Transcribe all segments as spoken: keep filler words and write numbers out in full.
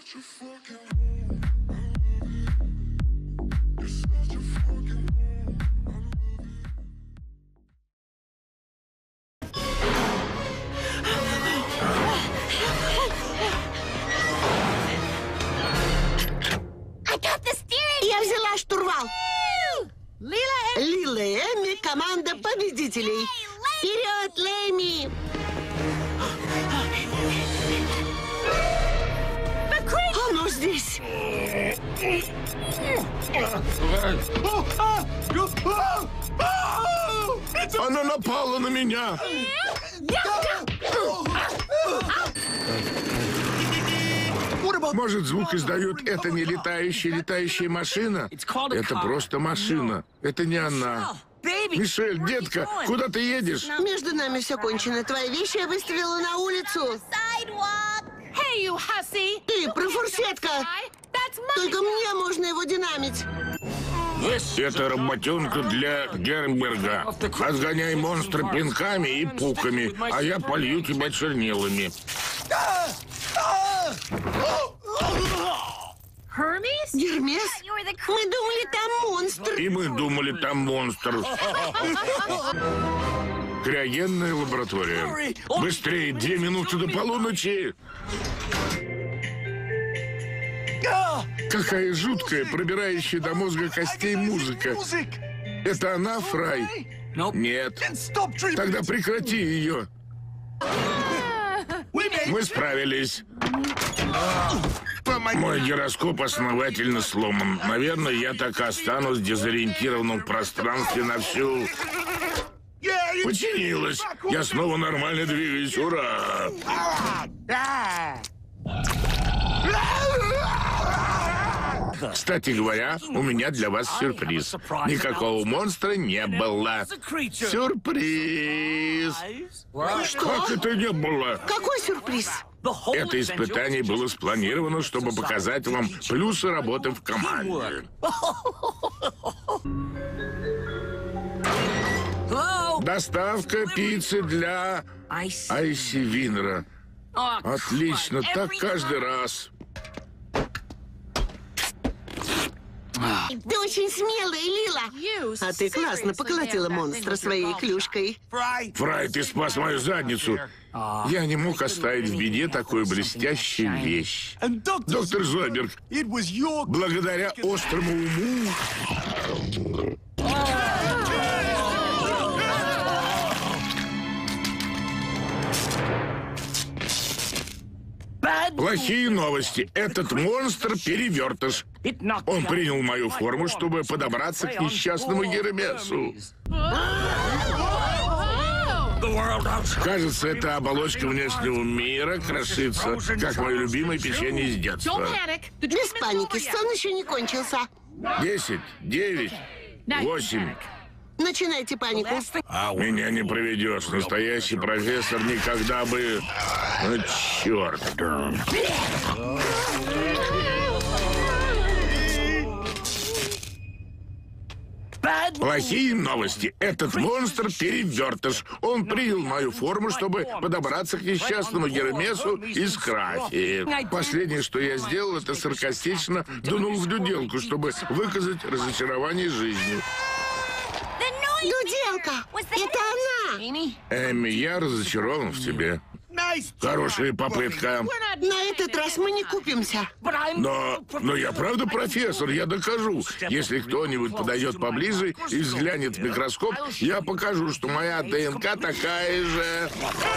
Я взяла штурвал. Лила и Эми — команда победителей. Вперед, Лэми! Оно здесь. Она напала на меня. Может, звук издает это не летающая летающая машина? Это просто машина. Это не она. Мишель, детка, куда ты едешь? Между нами все кончено. Твои вещи я выставила на улицу. Ты, профурсетка! Только мне можно его динамить. Это работенка для Гернберга. Отгоняй монстра пинками и пуками, а я полью тебя чернилами. Гермес? Мы думали, там монстр. И мы думали, там монстр. Криогенная лаборатория. Быстрее, две минуты до полуночи. Какая жуткая, пробирающая до мозга костей музыка. Это она, Фрай? Нет. Тогда прекрати ее. Мы справились. Мой гироскоп основательно сломан. Наверное, я так и останусь дезориентированным в пространстве на всю... Починилось. Я снова нормально двигаюсь. Ура! Кстати говоря, у меня для вас сюрприз. Никакого монстра не было. Сюрприз! Что? Как это не было? Какой сюрприз? Это испытание было спланировано, чтобы показать вам плюсы работы в команде. Доставка пиццы для Айси Винера. Отлично, так каждый раз. Ты очень смелая, Лила. А ты классно поколотила монстра своей клюшкой. Фрай, ты спас мою задницу. Я не мог оставить в беде такую блестящую вещь. Доктор Зойберг, благодаря острому уму... Плохие новости. Этот монстр перевертыш. Он принял мою форму, чтобы подобраться к несчастному Гермесу. Кажется, эта оболочка внешнего мира крошится, как мое любимое печенье с детства. Без паники, сон еще не кончился. Десять, девять, восемь. Начинайте панику. Меня не проведешь. Настоящий профессор никогда бы... Ну, черт. Плохие новости. Этот монстр перевертыш. Он принял мою форму, чтобы подобраться к несчастному Гермесу из Крафи. Последнее, что я сделал, это саркастично дунул в дуделку, чтобы выказать разочарование жизнью. Дуделка! Это она! Эми, я разочарован в тебе. Хорошая попытка. На этот раз мы не купимся. Но, но я правда профессор, я докажу. Если кто-нибудь подойдет поближе и взглянет в микроскоп, я покажу, что моя ДНК такая же.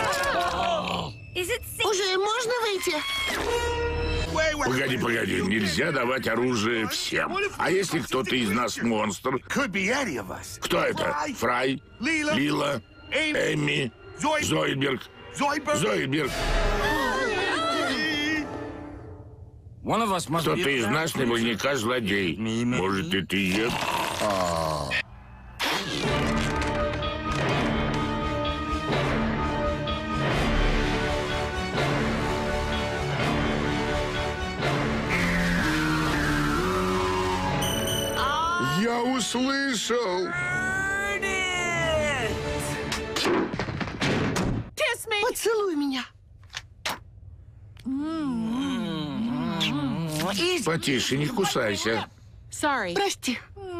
Уже можно выйти? Погоди, погоди, нельзя давать оружие всем. А если кто-то из нас монстр? Кто это? Фрай? Лила? Эми? Зойберг? Зойберг? Кто-то из нас наверняка злодей. Может, это и я? Я услышал. Поцелуй меня. Потише, не кусайся. Прости.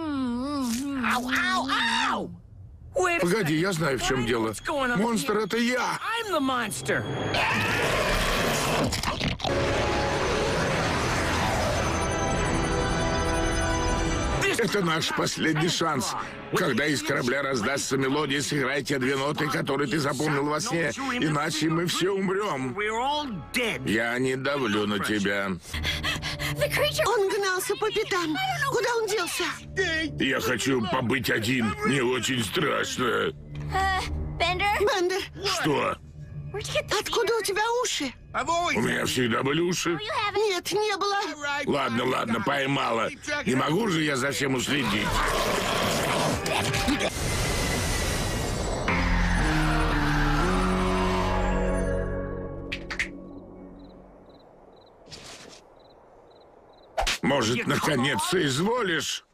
Погоди, я знаю, в чем дело. Монстр — это я. Это наш последний шанс. Когда из корабля раздастся мелодия, сыграйте две ноты, которые ты запомнил во сне, иначе мы все умрем. Я не давлю на тебя. Он гнался по пятам. Куда он делся? Я хочу побыть один. Мне очень страшно. Бендер, Что? откуда у тебя уши? У меня всегда были уши. Нет, не было. Ладно, ладно, поймала. Не могу же я за всем уследить. Может, наконец, соизволишь?